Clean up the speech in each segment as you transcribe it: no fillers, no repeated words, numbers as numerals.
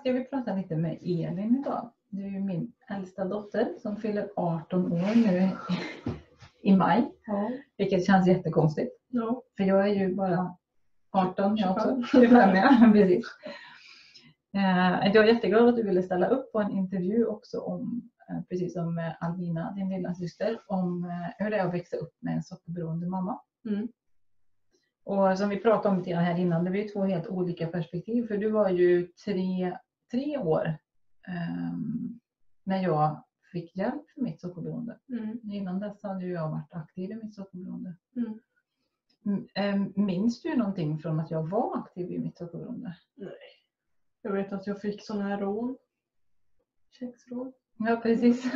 ska vi prata lite med Elin idag. Det är ju min äldsta dotter som fyller 18 år nu i maj. Ja. Vilket känns jättekonstigt. Ja. För jag är ju bara 18, jag också. 25, ja, precis. Jag är jätteglad att du ville ställa upp på en intervju också om, precis som med Alvina, din lilla syster, om hur det är att växa upp med en sockerberoende mamma. Mm. Och som vi pratade om lite här innan, det var ju 2 helt olika perspektiv. För du var ju 3 år när jag fick hjälp för mitt sockerberoende. Mm. Innan dess hade jag varit aktiv i mitt sockerberoende. Mm. Minns du någonting från att jag var aktiv i mitt sockerberoende? Nej. Jag vet att jag fick sån här rån. Kexrån. Ja, precis.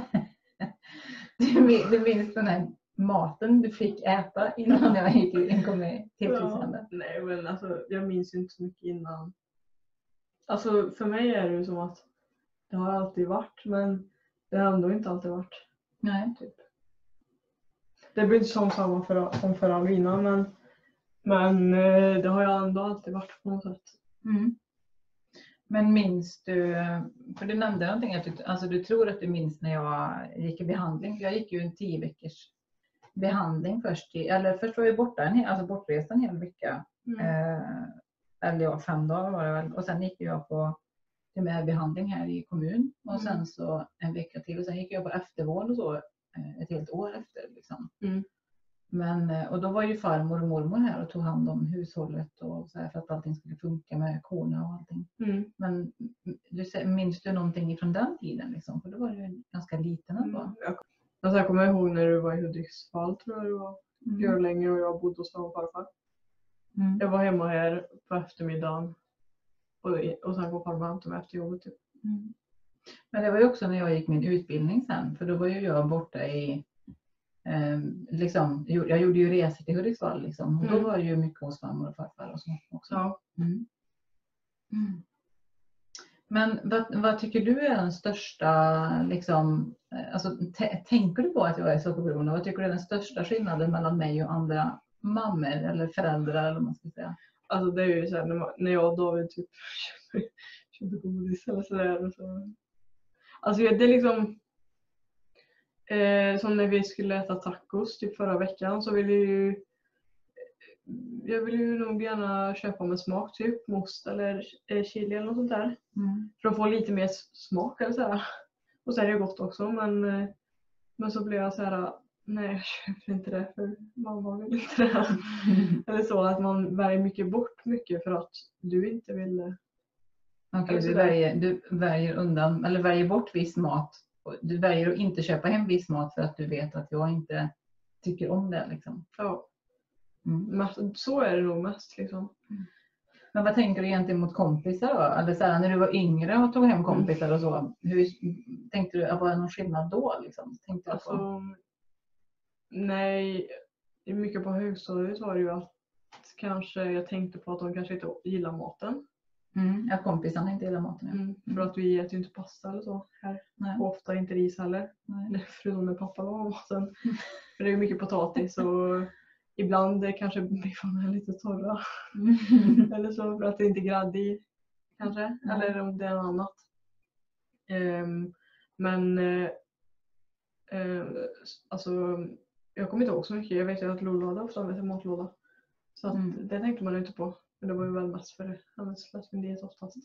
Du minns den här maten du fick äta innan jag gick in med tillfrisknande? Ja, nej, men alltså, jag minns ju inte så mycket innan. Alltså för mig är det ju som att det har alltid varit, men det har ändå inte alltid varit. Nej. Typ. Det blir inte som samma som för Alvina, men det har jag ändå alltid varit på något sätt. Mm. Men minns du, för du nämnde någonting, att du tror att du minns när jag gick i behandling. Jag gick ju en 10 veckors behandling först. Först var jag borta, bortrest en hel vecka. Eller 5 dagar var det väl. Och sen gick jag på behandling här i kommun. Och sen så en vecka till. Och sen gick jag på eftervård och så ett helt år efter liksom. Mm. Men, och då var ju farmor och mormor här och tog hand om hushållet och så här, för att allting skulle funka med korna och allting. Mm. Men minns du någonting från den tiden liksom? För då var du ganska liten ändå. Alltså jag kommer ihåg när du var i Hudiksvall, tror jag det var. Görlänge, och jag bodde hos farfar. Mm. Jag var hemma här på eftermiddagen. Och sen går farmor hem till mig efter jobbet typ. Mm. Men det var ju också när jag gick min utbildning sen. För då var ju jag borta i... jag gjorde ju resor till Hudiksvall liksom. Och då var det ju mycket hos farmor och farfar och så också. Ja. Mm. Mm. Men vad tycker du är den största liksom, alltså tänker du på att jag är sockerberoende? Vad tycker du är den största skillnaden mellan mig och andra mammor eller föräldrar eller vad man ska säga? Alltså det är ju så här, när jag och David typ köpte godis eller sådär. Så. Alltså det är liksom som när vi skulle äta tacos typ förra veckan, så jag vill ju nog gärna köpa med smak typ most eller chili eller något sånt där. Mm. För att få lite mer smak eller så här. Och så är det gott också, men så blir jag så här, nej jag köper inte det för mamma vill inte det. Eller så att man väljer mycket bort mycket för att du inte vill. Okej, du väljer undan eller väljer bort viss mat. Du väljer att inte köpa hem viss mat för att du vet att jag inte tycker om det liksom. Ja. Mm. Så är det nog mest liksom. Mm. Men vad tänker du egentligen mot kompisar då? Eller så här, när du var yngre och tog hem kompisar och så. Hur tänkte du, var det någon skillnad då liksom? Tänkte du på? Nej, mycket på högstadiet var det ju att kanske jag tänkte på att de kanske inte gillar maten. Ja, kompisarna inte gillar maten. Ja. För att vi äter ju inte pasta eller så här. Nej. Och ofta inte ris heller. Nej. Förutom när pappa var maten. För det är ju mycket potatis och ibland kanske biffarna är lite torra. Eller så för att det inte är gradd i kanske. Eller om det är något annat. Alltså jag kommer inte ihåg så mycket. Jag vet ju att Lola hade ofta med sig matlåda. Så att det tänkte man inte på. Men det var ju väl mest för hennes läsmindighet oftast.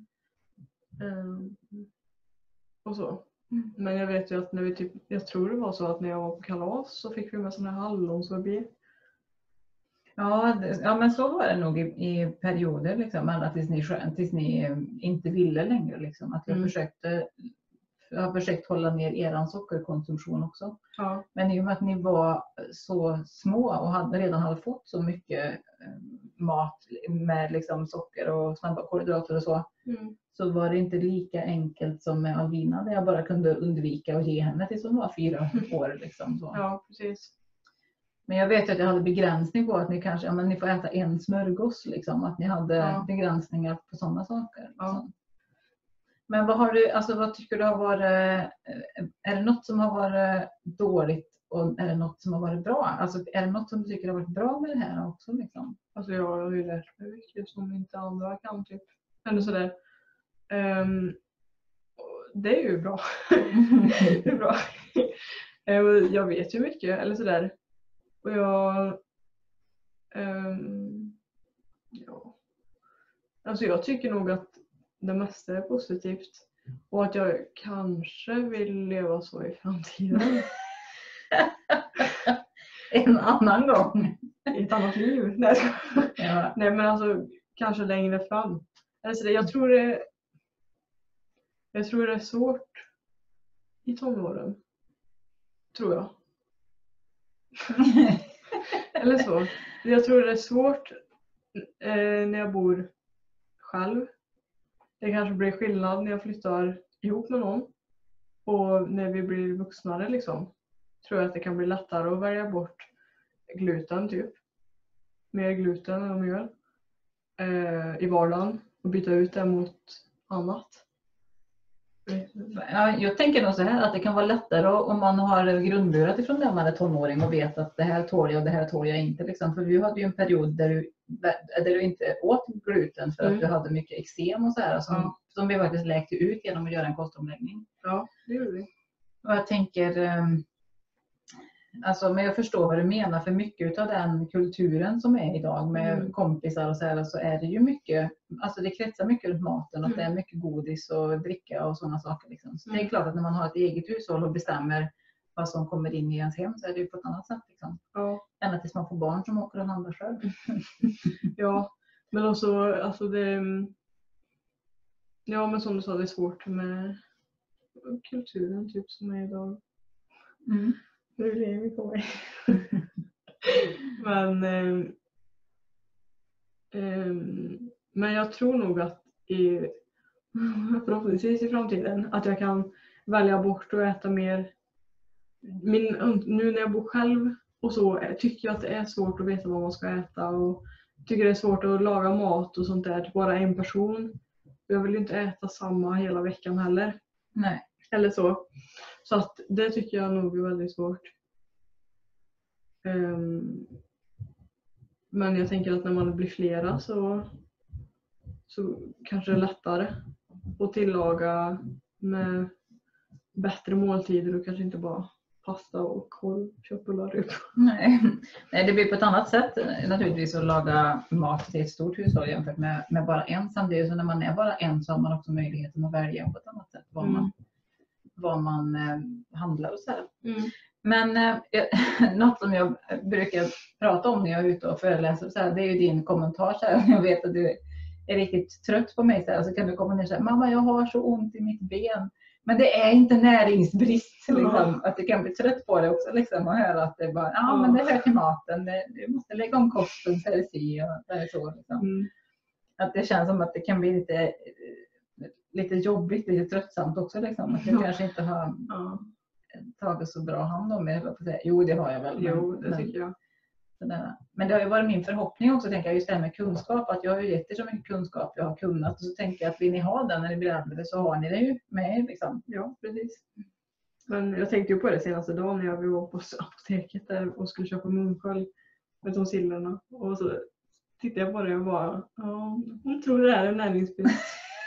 Och så. Men jag vet ju att när vi jag tror det var så att när jag var på kalas så fick vi med sån här hallonsorbet. Ja, men så var det nog i perioder liksom. Alla tills ni inte ville längre liksom. Att jag har försökt hålla ner eran sockerkonsumtion också. Ja. Men i och med att ni var så små och redan hade fått så mycket mat med liksom socker och snabba kolhydrater och så. Så var det inte lika enkelt som med Alvina, där jag bara kunde undvika att ge henne tills hon var 4 år. Liksom, så. Ja, precis. Men jag vet att jag hade begränsning på att ni kanske, ni får äta en smörgås liksom. Att ni hade begränsningar på sådana saker. Liksom. Ja. Men vad tycker du har varit, är det något som har varit dåligt och är det något som har varit bra? Alltså är det något som du tycker har varit bra med det här också liksom? Alltså jag har ju lärt mig mycket som inte andra kan typ. Eller sådär. Det är ju bra. Det är bra. Jag vet ju mycket eller sådär. Och jag ja. Alltså jag tycker nog att det mesta är positivt. Och att jag kanske vill leva så i framtiden. En annan gång. I ett annat liv. Nej, Ja. nej men alltså kanske längre fram. Alltså jag tror det är svårt i tonåren. Tror jag. Eller så. Jag tror det är svårt när jag bor själv. Det kanske blir skillnad när jag flyttar ihop med någon. Och när vi blir vuxnare liksom. Tror jag att det kan bli lättare att välja bort gluten typ. Mer gluten och mjöl. I vardagen. Och byta ut det mot annat. Ja, jag tänker nog så här att det kan vara lättare om man har grundburat ifrån när man är tonåring och vet att det här tål jag och det här tål jag inte. Liksom. För vi hade ju en period där du inte åt gluten för att du hade mycket eksem och så här som vi faktiskt läkte ut genom att göra en kostomläggning. Ja, det gjorde vi. Och jag tänker, alltså, men jag förstår vad du menar, för mycket av den kulturen som är idag med kompisar och så här, så är det ju mycket, alltså det kretsar mycket runt maten och det är mycket godis och dricka och sådana saker liksom. Så det är klart att när man har ett eget hushåll och bestämmer vad som kommer in i ens hem så är det ju på ett annat sätt liksom. Ja. Än tills man får barn som åker och handlar själv. Ja, men också, alltså det, ja men som du sa, det är svårt med kulturen typ som är idag. Det är det vi kommer. Men jag tror nog att förhoppningsvis i framtiden att jag kan välja bort och äta mer. Nu när jag bor själv och så tycker jag att det är svårt att veta vad man ska äta och tycker det är svårt att laga mat och sånt där till bara en person. Jag vill ju inte äta samma hela veckan heller. Nej. Eller så. Så att det tycker jag nog är väldigt svårt. Men jag tänker att när man blir flera så kanske det är lättare att tillaga med bättre måltider och kanske inte bara pasta och korv, köttbullar upp. Nej, det blir på ett annat sätt naturligtvis att laga mat till ett stort hushåll jämfört med bara en. Samtidigt så när man är bara en så har man också möjligheten att välja på ett annat sätt vad man handlar och så här. Men något som jag brukar prata om när jag är ute och föreläser så här, det är ju din kommentar så här. Jag vet att du är riktigt trött på mig så här, så kan du komma ner och säga: mamma, jag har så ont i mitt ben. Men det är inte näringsbrist liksom, att du kan bli trött på det också liksom, och höra att det är bara, men det hör till maten, du måste lägga om kosten så är det si och det är så liksom. Att det känns som att det kan bli lite jobbigt, lite tröttsamt också liksom, att jag kanske inte har tagit så bra hand om mig. Jo, det har jag väl. Jo, det tycker jag. Men det har ju varit min förhoppning också, tänker jag, just det här med kunskap, att jag har ju gett er så mycket kunskap jag har kunnat, och så tänker jag att vill ni ha den när ni blir äldre så har ni det ju med er liksom. Ja, precis. Men jag tänkte ju på det senaste dagen när jag var på apoteket där och skulle köpa munskölj med tonsillerna, och så tittade jag på det och bara, hon tror det här är näringsbrist.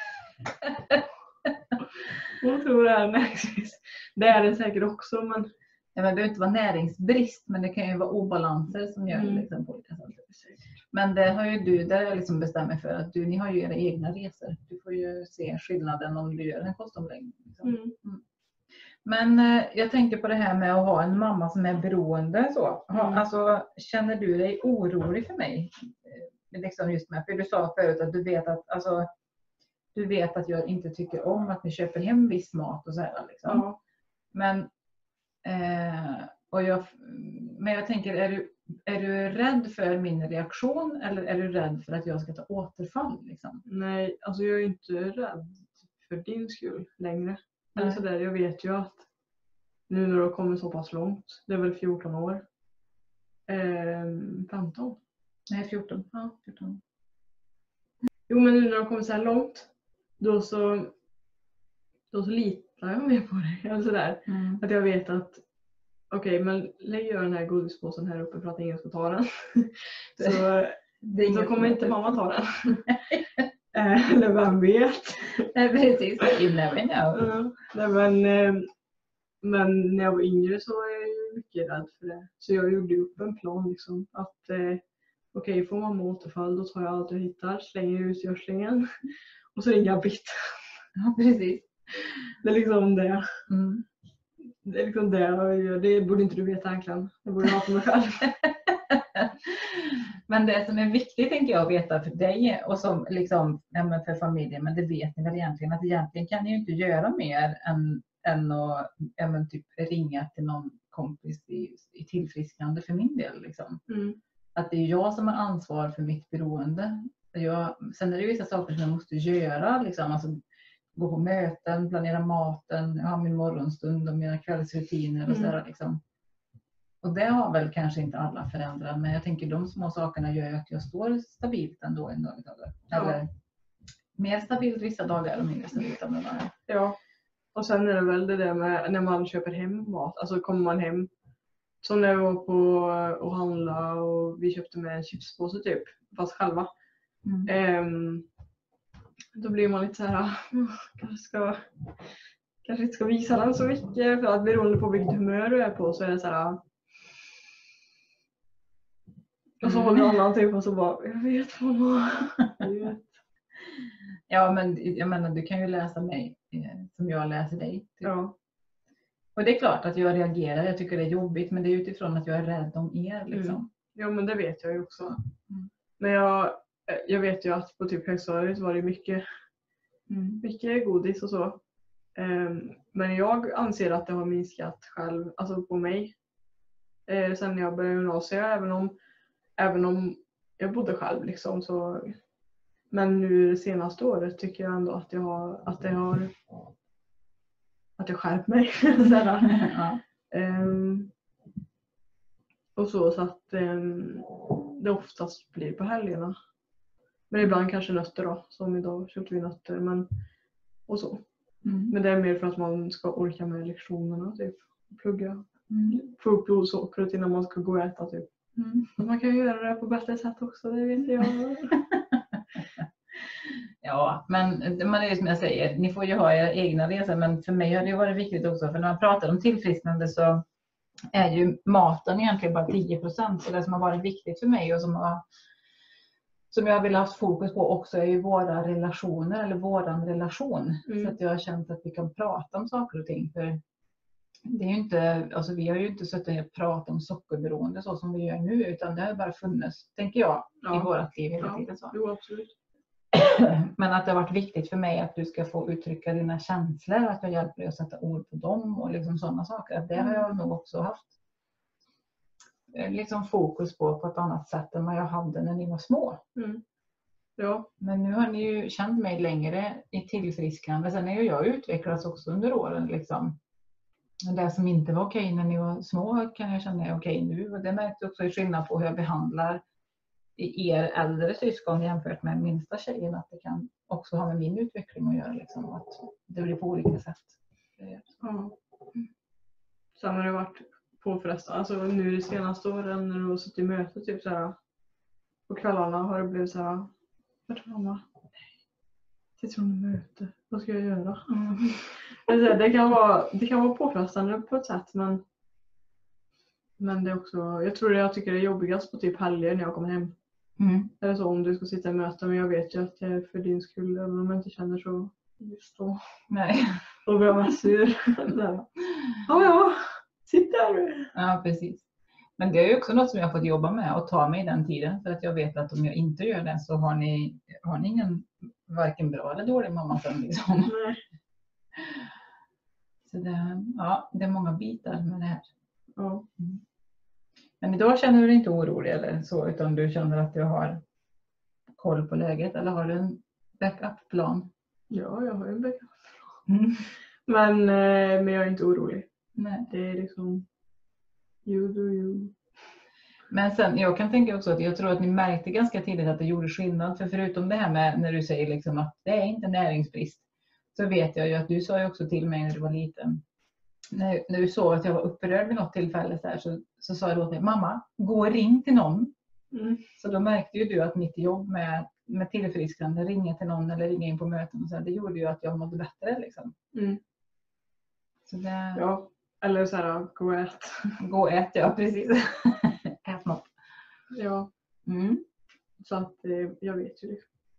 Hon tror det här är näringsbrist. Det är det säkert också, men det behöver inte vara näringsbrist, men det kan ju vara obalanser som gör det liksom, på olika sätt. Men det har ju du, där jag liksom bestämmer för att ni har ju era egna resor. Du får ju se skillnaden om du gör en kostomläggning. Liksom. Men jag tänker på det här med att ha en mamma som är beroende. Så. Alltså, känner du dig orolig för mig? Liksom just med, för du sa förut att du vet att jag inte tycker om att ni köper hem viss mat och så här. Liksom. ja. Men jag tänker, är du rädd för min reaktion eller är du rädd för att jag ska ta återfall liksom? Nej, alltså jag är inte rädd för din skull längre. Eller så där, jag vet ju att nu när du har kommit så pass långt, det är väl 14 år. 15? Nej, 14. Ja, 14. Jo, men nu när du har kommit så här långt, då så litar jag mer på dig. Eller så där. Att jag vet att okej, men lägg den här godispåsen här uppe för att ingen ska ta den. Så kommer inte mamma ta den. Eller vem vet. Precis, you never know. Nej, men när jag var yngre så var jag ju mycket rädd för det. Så jag gjorde upp en plan liksom. Att okej, får man återfall då tar jag allt jag hittar, slänger ut gödslingen. Och så ringer jag Britt. Ja, precis. Det är liksom det. Mm. Det är liksom det jag gör. Det borde inte du veta egentligen. Det borde jag ha för mig själv. Men det som är viktigt tänker jag att veta för dig och som liksom för familjen, men det vet ni väl egentligen att egentligen kan ni ju inte göra mer än att typ ringa till någon kompis i tillfrisknande för min del liksom. Att det är jag som har ansvar för mitt beroende. Sen är det ju vissa saker som jag måste göra liksom, alltså gå på möten, planera maten, ha min morgonstund och mina kvällsrutiner och sådär liksom. Och det har väl kanske inte alla föräldrar, men jag tänker de små sakerna gör att jag står stabilt ändå en dag. Eller mer stabilt vissa dagar och mindre stabilt andra dagar. Ja, och sen är det väl det där med när man köper hem mat. Alltså kommer man hem, som när vi var på och handla och vi köpte med en chipspåse typ, fast själva. Då blir man lite så här, kanske inte ska visa den så mycket, för att beroende på vilket humör du är på så är det så här. Och så håller annan typ och så bara, jag vet mamma. Ja, men jag menar du kan ju läsa mig som jag läser dig. Typ. Ja. Och det är klart att jag reagerar, jag tycker det är jobbigt, men det är utifrån att jag är rädd om er liksom. Ja, men det vet jag ju också. Men jag vet ju att på typ högstadiet var det mycket godis och så. Men jag anser att det har minskat själv, alltså på mig. Sen när jag började gymnasiet, även om jag bodde själv liksom så. Men nu det senaste året tycker jag ändå att jag skärpt mig. Och så att det oftast blir på helgerna. Men ibland kanske nötter då, som idag köpte vi nötter och så. Men det är mer för att man ska orka med lektionerna typ, plugga. Få upp blodsockret innan man ska gå och äta typ. Man kan göra det på bättre sätt också, det vet jag. Ja, men det är som jag säger, ni får ju ha era egna resor, men för mig har det varit viktigt också, för när man pratar om tillfrisknande så är ju maten egentligen bara 10%, så det som har varit viktigt för mig och som jag vill ha haft fokus på också är ju våra relationer, eller våran relation. Så att jag har känt att vi kan prata om saker och ting, för det är ju inte, alltså vi har ju inte suttit och pratat om sockerberoende så som vi gör nu, utan det har bara funnits, tänker jag, i vårat liv hela tiden. Så. Jo, absolut. Men att det har varit viktigt för mig att du ska få uttrycka dina känslor, att jag hjälper dig att sätta ord på dem och liksom sådana saker. Att det har jag nog också haft liksom fokus på ett annat sätt än vad jag hade när ni var små. Ja. Men nu har ni ju känt mig längre i tillfrisknande. Sen är ju jag utvecklats också under åren liksom. Det som inte var okej när ni var små kan jag känna är okej nu. Och det märkte också i skillnad på hur jag behandlar er äldre syskon jämfört med minsta tjejen. Att det kan också ha med min utveckling att göra. Liksom, att det blir på olika sätt. Ja. Sen har det varit påfrestande. Alltså nu de senaste åren när du har suttit i möte typ så här. På kvällarna har det blivit så här. Vart mamma? Sitter hon i möte? Vad ska jag göra? Det kan vara påfrestande på ett sätt, men det är också, jag tycker det är jobbigast på typ helger när jag kommer hem. Eller så om du ska sitta i möte, men jag vet ju att det är för din skull, även om jag inte känner så just då. Nej. Då blir jag mest sur. Ja, sitt där. Ja, precis. Men det är ju också något som jag har fått jobba med och ta mig i den tiden. För att jag vet att om jag inte gör det så har ni ingen varken bra eller dålig mamma sen liksom. Nej. Så det är många bitar med det här. Ja. Men idag känner du dig inte orolig eller så, utan du känner att du har koll på läget, eller har du en backup-plan? Ja, jag har en backup-plan. Men jag är inte orolig. Nej. Det är liksom you do you. Men sen, jag kan tänka också att jag tror att ni märkte ganska tidigt att det gjorde skillnad. För förutom det här med när du säger liksom att det är inte näringsbrist, så vet jag ju att du sa ju också till mig när du var liten. När du såg att jag var upprörd vid något tillfälle så sa jag då till mamma, gå och ring till någon. Så då märkte ju du att mitt jobb med med tillfrisknande, ringa till någon eller ringa in på möten och så här, det gjorde ju att jag mådde bättre liksom. Så det... Ja, eller så här, gå och ät. Gå och ät, ja precis. Ät något. Ja. Så att jag vet ju det.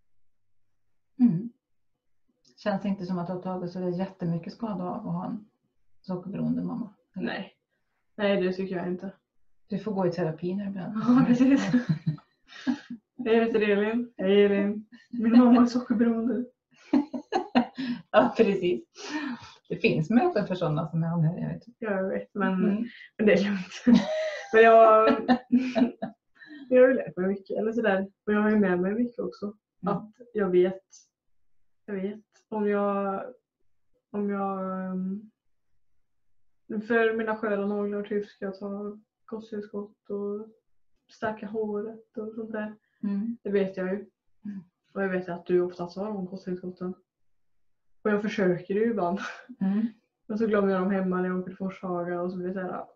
Känns inte som att du har tagit så det är jättemycket skada av att ha en sockerberoende mamma. Eller? Nej, det tycker jag inte. Du får gå i terapi nu ibland. Ja, precis. Jag heter Elin. Hej Elin. Min mamma är sockerberoende. Ja, precis. Det finns möten för sådana som är anhöriga. Vet du. Ja, jag vet. Men det är lugnt. Men jag har ju lärt mig mycket. Eller sådär. Och jag har ju med mig mycket också. Att jag vet. Om jag för mina sköra naglar typ ska jag ta kosttillskott och stärka håret och sånt där. Det vet jag ju. Och jag vet att du ofta tar de kosttillskotten. Och jag försöker ju ibland. Men så glömmer jag dem hemma när jag åker till Forshaga och så blir det såhär.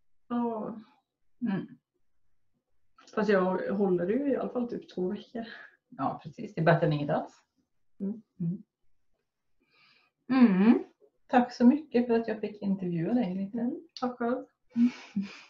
Fast jag håller det ju i alla fall typ 2 veckor. Ja, precis. Det är bättre än inget alls. Tack så mycket för att jag fick intervjua dig lite. Tack själv.